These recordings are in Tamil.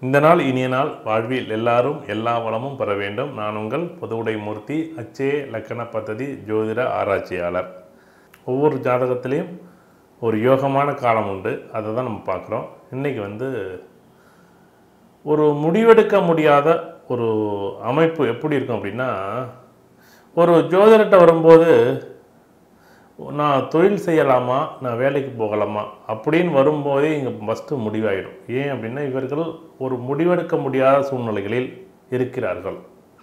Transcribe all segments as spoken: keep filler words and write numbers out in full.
இந்த நாள் இனிய நாள். வாழ்வில் எல்லாரும் எல்லா வளமும் பெற வேண்டும். நான் உங்கள் பொதுவுடை மூர்த்தி, அச்சய லக்கண பദ്ധதி ஜோதிட ஆராய்ச்சியாளர். ஒவ்வொரு ஜாதகத்திலையும் ஒரு யோகமான காலம் உண்டு. அதை தான் நம்ம பார்க்குறோம். இன்றைக்கி வந்து ஒரு முடிவெடுக்க முடியாத ஒரு அமைப்பு எப்படி இருக்கும் அப்படின்னா, ஒரு ஜோதிடர்கிட்ட வரும்போது நான் தொழில் செய்யலாமா, நான் வேலைக்கு போகலாமா அப்படின்னு வரும்போதே இங்கே ஃபஸ்ட்டு முடிவாயிடும். ஏன் அப்படின்னா, இவர்கள் ஒரு முடிவெடுக்க முடியாத சூழ்நிலைகளில் இருக்கிறார்கள்.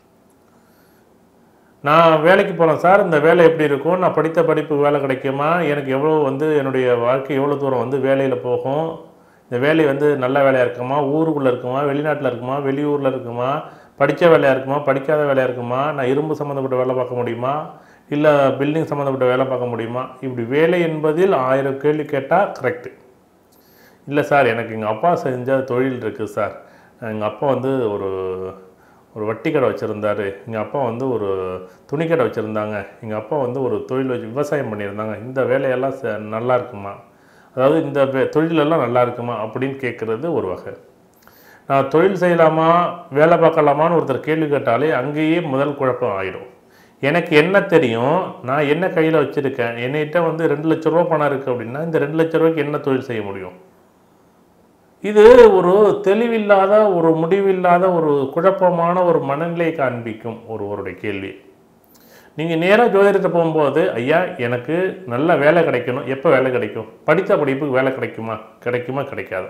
நான் வேலைக்கு போகிறேன் சார், இந்த வேலை எப்படி இருக்கும், நான் படித்த படிப்பு வேலை கிடைக்குமா, எனக்கு எவ்வளோ வந்து என்னுடைய வாழ்க்கை எவ்வளோ தூரம் வந்து வேலையில் போகும், இந்த வேலை வந்து நல்ல வேலையாக இருக்குமா, ஊருக்குள்ளே இருக்குமா, வெளிநாட்டில் இருக்குமா, வெளியூரில் இருக்குமா, படித்த வேலையாக இருக்குமா, படிக்காத வேலையாக இருக்குமா, நான் இரும்பு சம்மந்தப்பட்ட வேலை பார்க்க முடியுமா, இல்லை பில்டிங் சம்மந்தப்பட்ட வேலை பார்க்க முடியுமா, இப்படி வேலை என்பதில் ஆயிரம் கேள்வி கேட்டால் கரெக்டு. இல்லை சார், எனக்கு எங்கள் அப்பா செஞ்ச தொழில் இருக்குது சார், எங்கள் அப்பா வந்து ஒரு ஒரு வட்டி கடை வச்சுருந்தார், எங்கள் அப்பா வந்து ஒரு துணி கடை வச்சுருந்தாங்க, எங்கள் அப்பா வந்து ஒரு தொழில் வச்சு விவசாயம் பண்ணியிருந்தாங்க, இந்த வேலையெல்லாம் ச நல்லா இருக்குமா, அதாவது இந்த வே தொழிலெல்லாம் நல்லா இருக்குமா அப்படின்னு கேட்குறது ஒரு வகை. நான் தொழில் செய்யலாமா வேலை பார்க்கலாமான்னு ஒருத்தர் கேள்வி கேட்டாலே அங்கேயே முதல் குழப்பம் ஆகிடும். எனக்கு என்ன தெரியும், நான் என்ன கையில் வச்சுருக்கேன், என்னகிட்ட வந்து ரெண்டு லட்ச ரூபா பணம் இருக்குது அப்படின்னா இந்த ரெண்டு லட்ச ரூபாய்க்கு என்ன தொழில் செய்ய முடியும்? இது ஒரு தெளிவில்லாத, ஒரு முடிவில்லாத, ஒரு குழப்பமான ஒரு மனநிலையை காண்பிக்கும் ஒருவருடைய கேள்வி. நீங்கள் நேராக ஜோதிடத்தை போகும்போது, ஐயா எனக்கு நல்ல வேலை கிடைக்கணும், எப்போ வேலை கிடைக்கும், படித்த படிப்புக்கு வேலை கிடைக்குமா, கிடைக்குமா கிடைக்காது.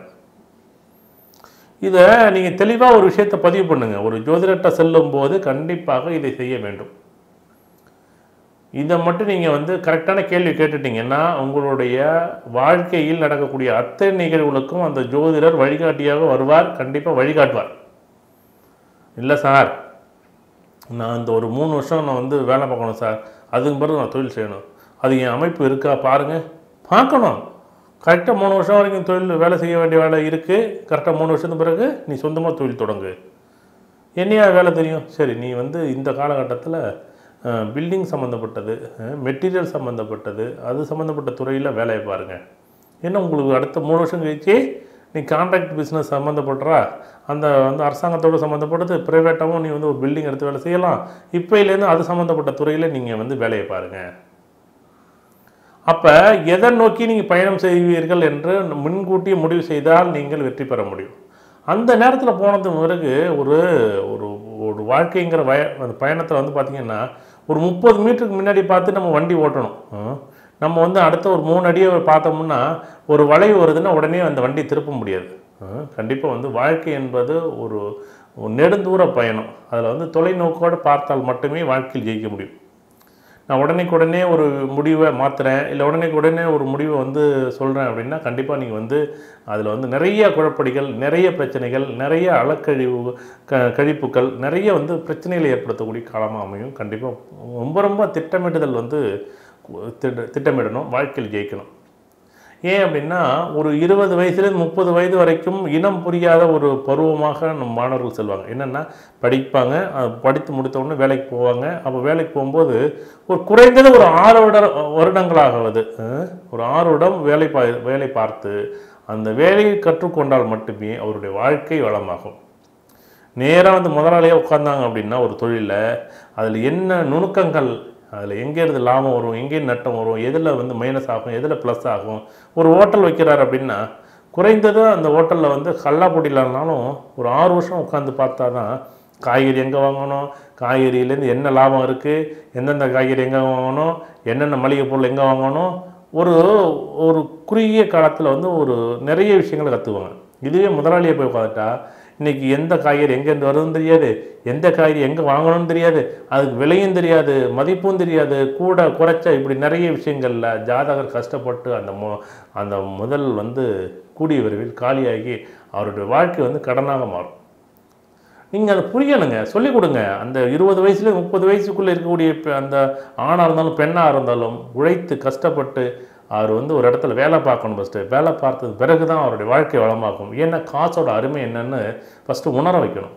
இதை நீங்கள் தெளிவாக ஒரு விஷயத்தை பதிவு பண்ணுங்கள். ஒரு ஜோதிடத்தை செல்லும்போது கண்டிப்பாக இதை செய்ய வேண்டும். இதை மட்டும் நீங்கள் வந்து கரெக்டான கேள்வி கேட்டுட்டிங்கன்னா உங்களுடைய வாழ்க்கையில் நடக்கக்கூடிய அத்தனை நிகழ்வுகளுக்கும் அந்த ஜோதிடர் வழிகாட்டியாக வருவார், கண்டிப்பாக வழிகாட்டுவார். இல்லை சார், நான் இந்த ஒரு மூணு வருஷம் நான் வந்து வேலை பார்க்கணும் சார், அதுக்கு பிறகு நான் தொழில் செய்யணும், அது என் அமைப்பு இருக்கா பாருங்கள். பார்க்கணும். கரெக்டாக மூணு வருஷம் வரைக்கும் தொழில் வேலை செய்ய வேண்டிய வேலை இருக்குது, கரெக்டாக மூணு வருஷத்துக்கு பிறகு நீ சொந்தமாக தொழில் தொடங்கு. என்னையா வேலை தெரியும், சரி நீ வந்து இந்த காலகட்டத்தில் பில்டிங் சம்மந்தப்பட்டது, மெட்டீரியல் சம்மந்தப்பட்டது, அது சம்மந்தப்பட்ட துறையில் வேலையை பாருங்கள். ஏன்னா உங்களுக்கு அடுத்த மூணு வருஷம் கழிச்சு நீ கான்ட்ராக்ட் பிஸ்னஸ் சம்மந்தப்படுறா, அந்த வந்து அரசாங்கத்தோடு சம்மந்தப்பட்டது, ப்ரைவேட்டாகவும் நீ வந்து ஒரு பில்டிங் எடுத்து வேலை செய்யலாம். இப்போலேருந்து அது சம்மந்தப்பட்ட துறையில் நீங்கள் வந்து வேலையை பாருங்கள். அப்போ எதை நோக்கி நீங்கள் பயணம் செய்வீர்கள் என்று முன்கூட்டியே முடிவு செய்தால் நீங்கள் வெற்றி பெற முடியும். அந்த நேரத்தில் போனது பிறகு ஒரு ஒரு ஒரு வாழ்க்கைங்கிற வய அந்த பயணத்தில் வந்து பார்த்திங்கன்னா ஒரு முப்பது மீட்டருக்கு முன்னாடி பார்த்து நம்ம வண்டி ஓட்டணும். நம்ம வந்து அடுத்த ஒரு மூணு அடியை பார்த்தோம்னா ஒரு வளைவு வருதுன்னா உடனே அந்த வண்டி திருப்ப முடியாது. கண்டிப்பாக வந்து வாழ்க்கை என்பது ஒரு நெடுந்தூர பயணம். அதில் வந்து தொலைநோக்கோடு பார்த்தால் மட்டுமே வாழ்க்கையில் ஜெயிக்க முடியும். நான் உடனேக்கு உடனே ஒரு முடிவை மாற்றுறேன், இல்லை உடனேக்கு உடனே ஒரு முடிவை வந்து சொல்கிறேன் அப்படின்னா கண்டிப்பாக நீங்கள் வந்து அதில் வந்து நிறைய குழப்படிகள், நிறைய பிரச்சனைகள், நிறைய அலக்கழிவு க கழிப்புகள், நிறைய வந்து பிரச்சனைகளை ஏற்படுத்தக்கூடிய காலமாக அமையும். கண்டிப்பாக ரொம்ப ரொம்ப திட்டமிடுதல் வந்து திட்ட திட்டமிடணும், வாழ்க்கையில் ஜெயிக்கணும். ஏன் அப்படின்னா ஒரு இருபது வயசுலேருந்து முப்பது வயது வரைக்கும் இனம் புரியாத ஒரு பருவமாக நம்ம மாணவர்கள் செல்வாங்க. என்னென்னா படிப்பாங்க, படித்து முடித்தவுடனே வேலைக்கு போவாங்க. அப்போ வேலைக்கு போகும்போது ஒரு குறைந்தது ஒரு ஆறு வருட வருடங்களாகவது ஒரு ஆறு வருடம் வேலை பா வேலை பார்த்து அந்த வேலையை கற்றுக்கொண்டால் மட்டுமே அவருடைய வாழ்க்கை வளமாகும். நேராக வந்து முதலாளியாக உட்கார்ந்தாங்க அப்படின்னா ஒரு தொழிலில் அதில் என்ன நுணுக்கங்கள், அதில் எங்கேருந்து லாபம் வரும், எங்கேருந்து நட்டம் வரும், எதில் வந்து மைனஸ் ஆகும், எதில் ப்ளஸ் ஆகும். ஒரு ஹோட்டல் வைக்கிறார் அப்படின்னா குறைந்தது அந்த ஹோட்டலில் வந்து கல்லாப்பொடியிலனாலும் ஒரு ஆறு வருஷம் உட்காந்து பார்த்தா தான் காய்கறி எங்கே வாங்கணும், காய்கறியிலேருந்து என்ன லாபம் இருக்குது, எந்தெந்த காய்கறி எங்கே வாங்கணும், என்னென்ன மளிகை பொருள் எங்கே வாங்கணும், ஒரு ஒரு குறுகிய காலத்தில் வந்து ஒரு நிறைய விஷயங்களை கற்றுக்குவாங்க. இதுவே முதலாளியை போய் உட்காந்துட்டா இன்றைக்கி எந்த காய்கறி எங்கேருந்து வருதுன்னு தெரியாது, எந்த காய்கறி எங்கே வாங்கணும்னு தெரியாது, அதுக்கு விலையும் தெரியாது, மதிப்பும் தெரியாது, கூட குறைச்சா இப்படி நிறைய விஷயங்களில் ஜாதகர் கஷ்டப்பட்டு அந்த மொ அந்த முதல் வந்து கூடிய விரைவில் காலியாகி அவருடைய வாழ்க்கை வந்து கடனாக மாறும். நீங்கள் அதை புரியணுங்க, சொல்லிக் கொடுங்க. அந்த இருபது வயசுலேயே முப்பது வயசுக்குள்ளே இருக்கக்கூடிய அந்த ஆணாக இருந்தாலும் பெண்ணாக இருந்தாலும் உழைத்து கஷ்டப்பட்டு அவர் வந்து ஒரு இடத்துல வேலை பார்க்கணும். ஃபஸ்ட்டு வேலை பார்த்தது பிறகு தான் அவருடைய வாழ்க்கை வளமாக்கும். ஏன்னா காசோட அருமை என்னன்னு ஃபஸ்ட்டு உணர வைக்கணும்.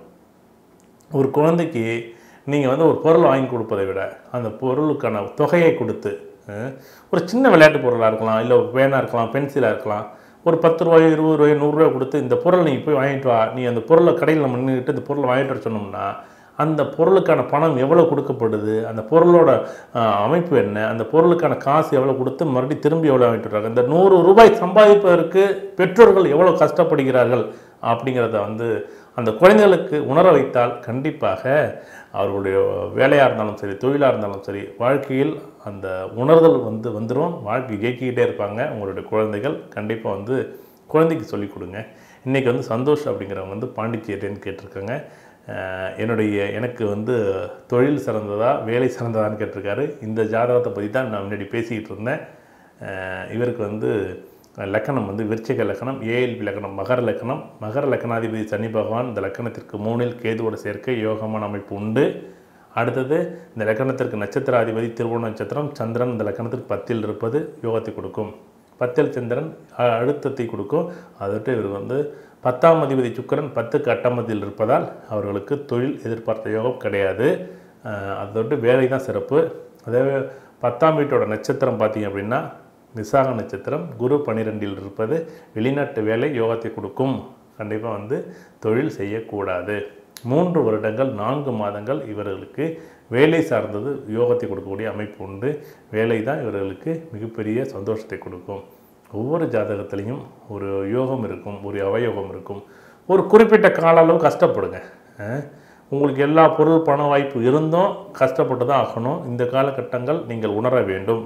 ஒரு குழந்தைக்கு நீங்கள் வந்து ஒரு பொருள் வாங்கி கொடுப்பதை விட அந்த பொருளுக்கான தொகையை கொடுத்து, ஒரு சின்ன விளையாட்டு பொருளாக இருக்கலாம், இல்லை பேனாக இருக்கலாம், பென்சிலாக இருக்கலாம், ஒரு பத்து ரூபாய் இருபது ரூபாய் நூறுரூவா கொடுத்து இந்த பொருளை நீ போய் வாங்கிட்டு வா, நீ அந்த பொருளை கடையில் நம்ம நின்றுக்கிட்டு இந்த பொருளை வாங்கிட்டு வர சொன்னோம்னா அந்த பொருளுக்கான பணம் எவ்வளோ கொடுக்கப்படுது, அந்த பொருளோட அமைப்பு என்ன, அந்த பொருளுக்கான காசு எவ்வளோ கொடுத்து மறுபடியும் திரும்பி எவ்வளோ வாங்கிட்டு வர்றாங்க, இந்த நூறு ரூபாய் சம்பாதிப்பதற்கு பெற்றோர்கள் எவ்வளோ கஷ்டப்படுகிறார்கள் அப்படிங்கிறத வந்து அந்த குழந்தைகளுக்கு உணர வைத்தால் கண்டிப்பாக அவர்களுடைய வேலையாக இருந்தாலும் சரி, தொழிலாக இருந்தாலும் சரி, வாழ்க்கையில் அந்த உணர்தல் வந்து வந்துடும். வாழ்க்கை ஜெயிக்கிக்கிட்டே இருப்பாங்க. உங்களுடைய குழந்தைகள் கண்டிப்பாக வந்து குழந்தைக்கு சொல்லிக் கொடுங்க. இன்றைக்கி வந்து சந்தோஷ் அப்படிங்கிறவங்க வந்து பாண்டிச்சேரின்னு கேட்டிருக்காங்க. என்னுடைய எனக்கு வந்து தொழில் சிறந்ததா வேலை சிறந்ததான்னு கேட்டிருக்காரு. இந்த ஜாதகத்தை பற்றி தான் நான் முன்னாடி பேசிக்கிட்டு இருந்தேன். இவருக்கு வந்து லக்கணம் வந்து விருச்சிக லக்கணம், ஏஎல்பி லக்கணம் மகர லக்கணம். மகர லக்கணாதிபதி சனி பகவான் இந்த லக்கணத்திற்கு மூணில் கேதுவோட சேர்க்கை யோகமான அமைப்பு உண்டு. அடுத்தது இந்த லக்கணத்திற்கு நட்சத்திராதிபதி திருவோண நட்சத்திரம், சந்திரன் இந்த லக்கணத்திற்கு பத்தில் இருப்பது யோகத்தை கொடுக்கும். பத்தில் சந்திரன் அழுத்தத்தை கொடுக்கும். அதற்கு இவர் வந்து பத்தாம் அதிபதி சுக்கிரன் பத்துக்கு அட்டமத்தில் இருப்பதால் அவர்களுக்கு தொழில் எதிர்பார்த்த யோகம் கிடையாது. அதோட்டு வேலை தான் சிறப்பு. அதே பத்தாம் வீட்டோட நட்சத்திரம் பார்த்திங்க அப்படின்னா விசாக நட்சத்திரம், குரு பன்னிரெண்டில் இருப்பது வெளிநாட்டு வேலை யோகத்தை கொடுக்கும். கண்டிப்பாக வந்து தொழில் செய்யக்கூடாது. மூன்று வருடங்கள் நான்கு மாதங்கள் இவர்களுக்கு வேலை சார்ந்தது யோகத்தை கொடுக்கக்கூடிய அமைப்பு உண்டு. வேலை தான் இவர்களுக்கு மிகப்பெரிய சந்தோஷத்தை கொடுக்கும். ஒவ்வொரு ஜாதகத்திலையும் ஒரு யோகம் இருக்கும், ஒரு அவயோகம் இருக்கும். ஒரு குறிப்பிட்ட கால அளவு கஷ்டப்படுங்க. உங்களுக்கு எல்லா பொருள் பண வாய்ப்பு இருந்தும் கஷ்டப்பட்டு தான் ஆகணும். இந்த காலகட்டங்கள் நீங்கள் உணர வேண்டும்.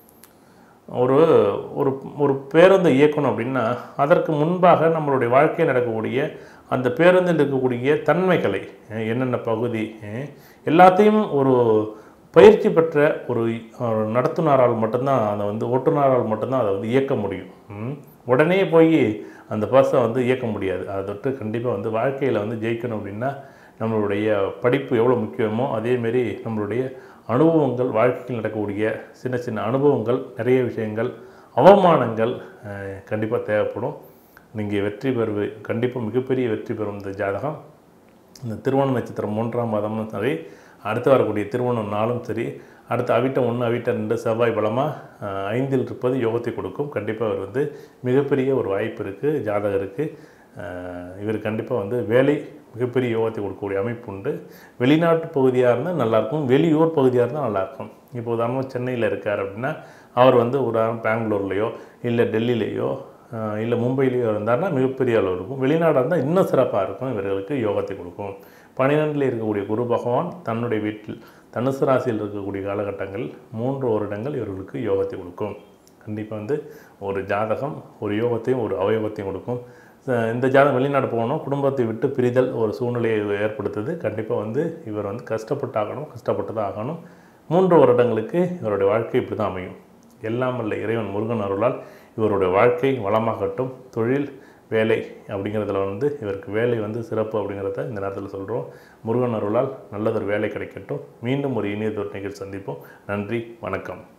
ஒரு ஒரு ஒரு பேருந்தை இயக்கணும் அப்படின்னா அதற்கு முன்பாக நம்மளுடைய வாழ்க்கையில் நடக்கக்கூடிய அந்த பேருந்தில் இருக்கக்கூடிய தன்மைகளை, என்னென்ன பகுதி எல்லாத்தையும் ஒரு பயிற்சி பெற்ற ஒரு நடத்துனரால் மட்டும்தான் அதை வந்து ஓட்டுநரால் மட்டும்தான் அதை வந்து இயக்க முடியும். உடனே போய் அந்த பஸ்ஸை வந்து இயக்க முடியாது. அதை தொட்டு கண்டிப்பாக வந்து வாழ்க்கையில் வந்து ஜெயிக்கணும் அப்படின்னா நம்மளுடைய படிப்பு எவ்வளோ முக்கியமோ அதேமாரி நம்மளுடைய அனுபவங்கள், வாழ்க்கையில் நடக்கக்கூடிய சின்ன சின்ன அனுபவங்கள், நிறைய விஷயங்கள், அவமானங்கள் கண்டிப்பாக தேவைப்படும். நீங்கள் வெற்றி பெறுவது கண்டிப்பாக மிகப்பெரிய வெற்றி பெறும் இந்த ஜாதகம். இந்த திருவோண நட்சத்திரம் மூன்றாம் மாதமும் சரி, அடுத்து வரக்கூடிய திருவோணம் நாளும் சரி, அடுத்து அவிட்டம் ஒன்று அவிட்டம் ரெண்டு செவ்வாய் பலமாக ஐந்தில் இருப்பது யோகத்தை கொடுக்கும். கண்டிப்பாக அவர் வந்து மிகப்பெரிய ஒரு வாய்ப்பு இருக்குது ஜாதகருக்கு. இவர் கண்டிப்பாக வந்து வேலை மிகப்பெரிய யோகத்தை கொடுக்கக்கூடிய அமைப்பு உண்டு. வெளிநாட்டு பகுதியாக இருந்தால் நல்லாயிருக்கும், வெளியூர் பகுதியாக இருந்தால் நல்லாயிருக்கும். இப்போ உதாரணமாக சென்னையில் இருக்கார் அப்படின்னா அவர் வந்து உதாரணம் பெங்களூர்லேயோ இல்லை டெல்லியிலேயோ இல்லை மும்பையிலேயோ இருந்தார்னா மிகப்பெரிய அளவு இருக்கும். வெளிநாடாக இருந்தால் இன்னும் சிறப்பாக இருக்கும். இவர்களுக்கு யோகத்தை கொடுக்கும். பன்னிரெண்டில் இருக்கக்கூடிய குரு பகவான் தன்னுடைய வீட்டில் தனுசு ராசியில் இருக்கக்கூடிய காலகட்டங்கள் மூன்று வருடங்கள் இவர்களுக்கு யோகத்தை கொடுக்கும். கண்டிப்பாக வந்து ஒரு ஜாதகம் ஒரு யோகத்தையும் ஒரு அவயோகத்தையும் கொடுக்கும். இந்த ஜாதகம் வெளிநாடு போகணும், குடும்பத்தை விட்டு பிரிதல் ஒரு சூழ்நிலையை ஏற்படுத்துது. கண்டிப்பாக வந்து இவர் வந்து கஷ்டப்பட்டு ஆகணும், கஷ்டப்பட்டு தான் ஆகணும். மூன்று வருடங்களுக்கு இவருடைய வாழ்க்கை இப்படி தான் அமையும். எல்லாம் வல்ல இறைவன் முருகன் அருளால் இவருடைய வாழ்க்கை வளமாகட்டும். தொழில் வேலை அப்படிங்கிறதுல வந்து இவருக்கு வேலை வந்து சிறப்பு அப்படிங்கிறத இந்த நேரத்தில் சொல்கிறோம். முருகன் அருளால் நல்லதொரு வேலை கிடைக்கட்டும். மீண்டும் ஒரு இனியதொரு நிகழ்ச்சி சந்திப்போம். நன்றி, வணக்கம்.